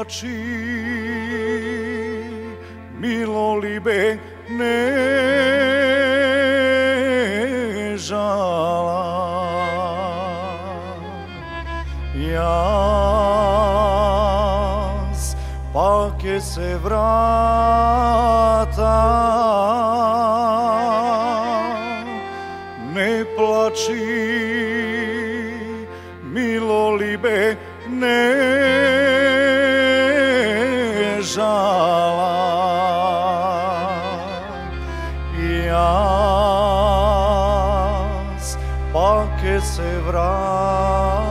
plači, milolibe, ne žala. Jaz pake se vrata, ne plači, milolibe, ne žala. Jaz pake se vrata.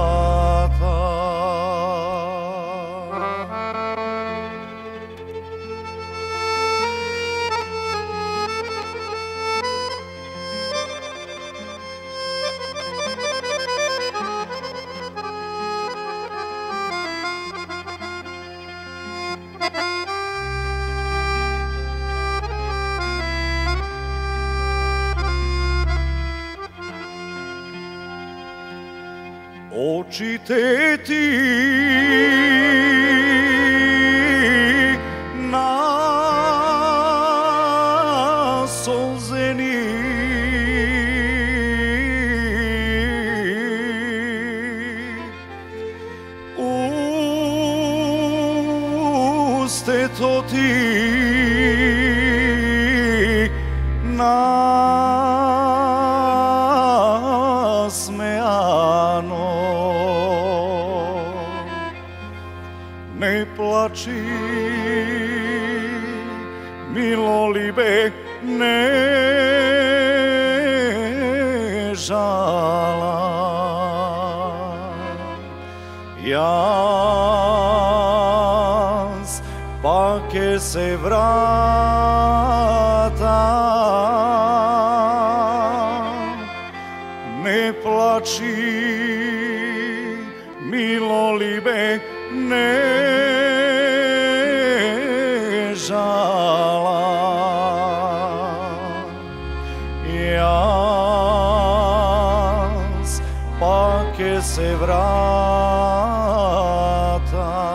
Oči te ti nasolzeni, uste to ti nasmejano. Ne plači, milolibe, ne žala. Jaz pake se vrata, ne plači, milolibe, ne žala. Jaz pake se vrata.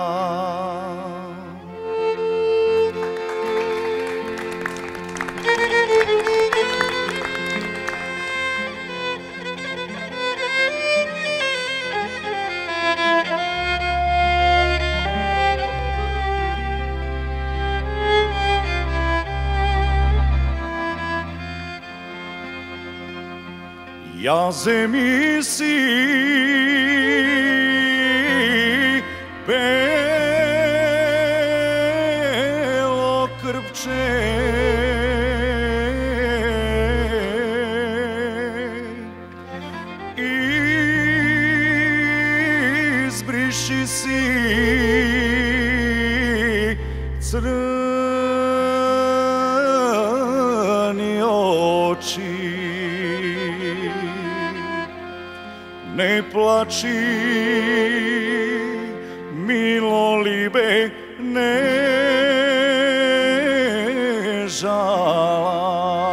Ja zemlji si belo krpče, izbriši si crni oči. Ne plači, milolibe, ne žala.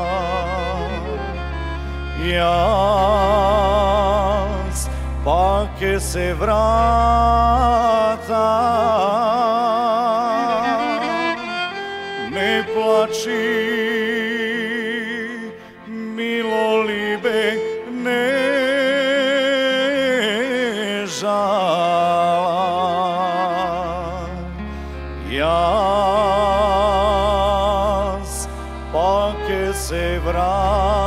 Jaz pake se vrata, ne plači, milolibe, ne žala. Jaz pake se vrata.